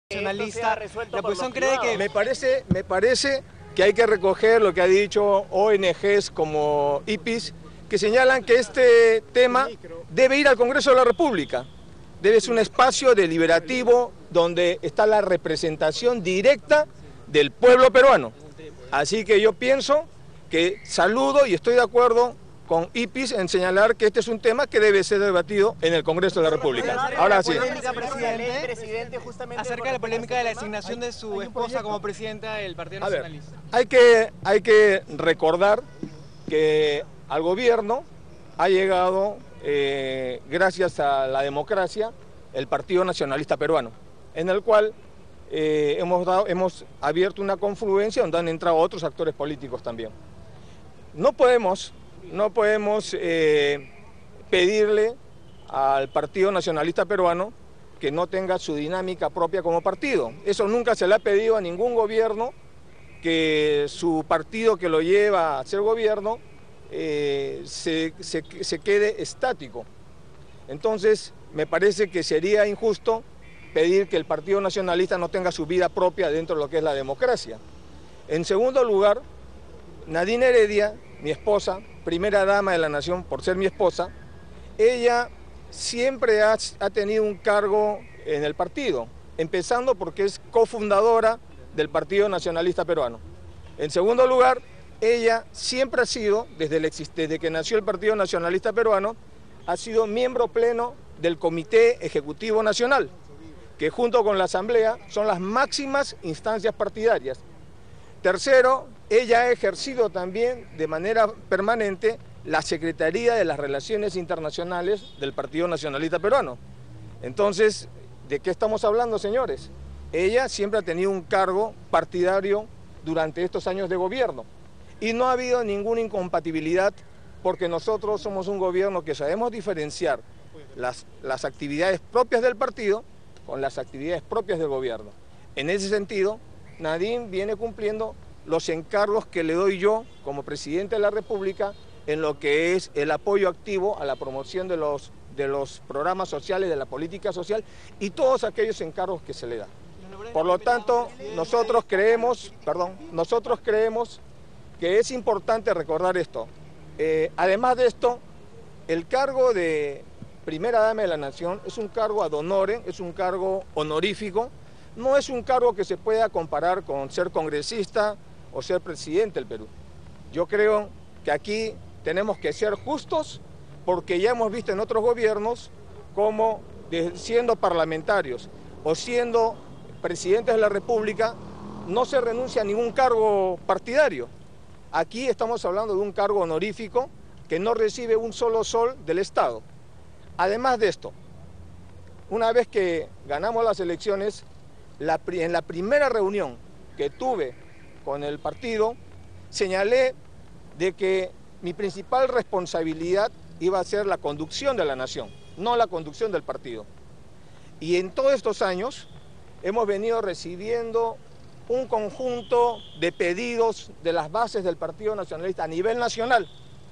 Nacionalista, la oposición cree que... Me parece que hay que recoger lo que ha dicho ONGs como IPIS, que señalan que este tema debe ir al Congreso de la República. Debe ser un espacio deliberativo donde está la representación directa del pueblo peruano. Así que yo pienso que saludo y estoy de acuerdo con IPIS en señalar que este es un tema que debe ser debatido en el Congreso de la República. Ahora sí. Acerca de la polémica de la designación de su esposa como presidenta del Partido Nacionalista. Hay que recordar que al gobierno ha llegado, gracias a la democracia, el Partido Nacionalista Peruano, en el cual hemos abierto una confluencia donde han entrado otros actores políticos también. No podemos pedirle al Partido Nacionalista Peruano que no tenga su dinámica propia como partido. Eso nunca se le ha pedido a ningún gobierno, que su partido que lo lleva a ser gobierno se quede estático. Entonces, me parece que sería injusto pedir que el Partido Nacionalista no tenga su vida propia dentro de lo que es la democracia. En segundo lugar, Nadine Heredia, mi esposa, primera dama de la nación por ser mi esposa, ella siempre ha tenido un cargo en el partido, empezando porque es cofundadora del Partido Nacionalista Peruano. En segundo lugar, ella siempre ha sido, desde que nació el Partido Nacionalista Peruano, ha sido miembro pleno del Comité Ejecutivo Nacional, que junto con la Asamblea son las máximas instancias partidarias. Tercero, ella ha ejercido también de manera permanente la Secretaría de las Relaciones Internacionales del Partido Nacionalista Peruano. Entonces, ¿de qué estamos hablando, señores? Ella siempre ha tenido un cargo partidario durante estos años de gobierno y no ha habido ninguna incompatibilidad, porque nosotros somos un gobierno que sabemos diferenciar las actividades propias del partido con las actividades propias del gobierno. En ese sentido, Nadine viene cumpliendo los encargos que le doy yo como presidente de la República en lo que es el apoyo activo a la promoción de los programas sociales, de la política social y todos aquellos encargos que se le da. Por lo tanto, nosotros creemos que es importante recordar esto. Además de esto, el cargo de primera dama de la nación es un cargo ad honorem, es un cargo honorífico, no es un cargo que se pueda comparar con ser congresista o ser presidente del Perú. Yo creo que aquí tenemos que ser justos, porque ya hemos visto en otros gobiernos cómo siendo parlamentarios o siendo presidentes de la República no se renuncia a ningún cargo partidario. Aquí estamos hablando de un cargo honorífico que no recibe un solo sol del Estado. Además de esto, una vez que ganamos las elecciones, en la primera reunión que tuve con el partido, señalé de que mi principal responsabilidad iba a ser la conducción de la nación, no la conducción del partido. Y en todos estos años hemos venido recibiendo un conjunto de pedidos de las bases del Partido Nacionalista a nivel nacional,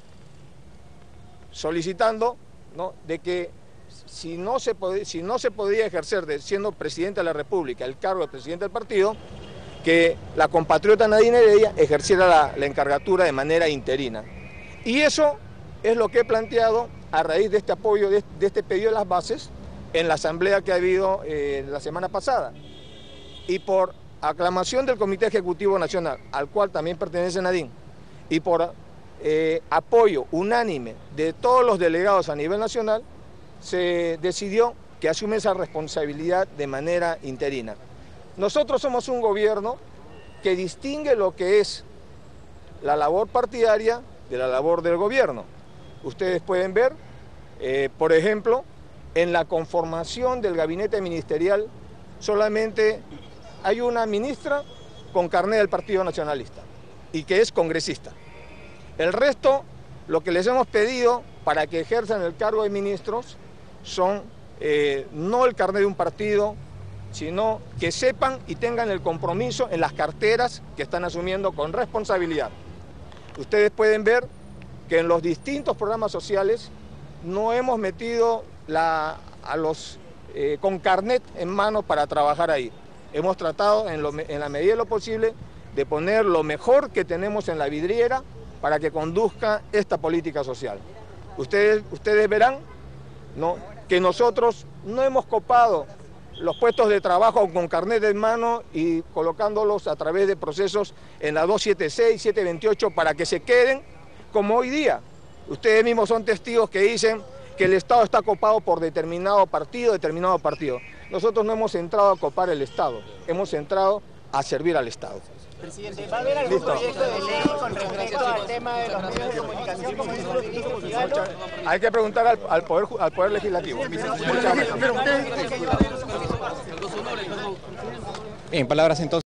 solicitando, ¿no?, de que si no se podía ejercer siendo presidente de la República el cargo de presidente del partido, que la compatriota Nadine Heredia ejerciera la encargatura de manera interina. Y eso es lo que he planteado a raíz de este apoyo, de este pedido de las bases en la asamblea que ha habido la semana pasada. Y por aclamación del Comité Ejecutivo Nacional, al cual también pertenece Nadine, y por apoyo unánime de todos los delegados a nivel nacional, se decidió que asume esa responsabilidad de manera interina. Nosotros somos un gobierno que distingue lo que es la labor partidaria de la labor del gobierno. Ustedes pueden ver, por ejemplo, en la conformación del gabinete ministerial solamente hay una ministra con carnet del Partido Nacionalista y que es congresista. El resto, lo que les hemos pedido para que ejerzan el cargo de ministros son no el carnet de un partido, sino que sepan y tengan el compromiso en las carteras que están asumiendo con responsabilidad. Ustedes pueden ver que en los distintos programas sociales no hemos metido a los con carnet en mano para trabajar ahí. Hemos tratado en la medida de lo posible de poner lo mejor que tenemos en la vidriera para que conduzca esta política social. Ustedes verán, ¿no?, que nosotros no hemos copado los puestos de trabajo con carnet en mano y colocándolos a través de procesos en la 276, 728 para que se queden como hoy día. Ustedes mismos son testigos que dicen que el Estado está copado por determinado partido. Nosotros no hemos entrado a copar el Estado, hemos entrado a servir al Estado. Presidente, ¿va a haber algún proyecto de ley con respecto al tema de los medios de comunicación, como dice el ministro Figalo? Hay que preguntar al Poder Legislativo. Bien, palabras entonces.